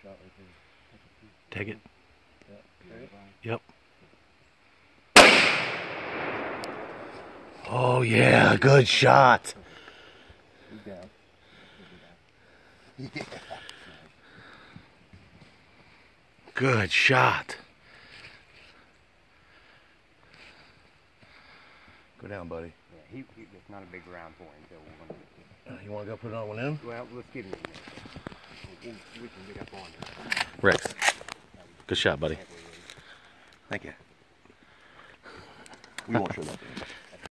Take it. Yep. Oh yeah, good shot. Good shot. Go down, buddy. Yeah, it's not a big round for him, so we're gonna... You want to go put it on one end? Well, let's get him in there. We can get up on it. Rex, good shot, buddy. Thank you. We won't show that.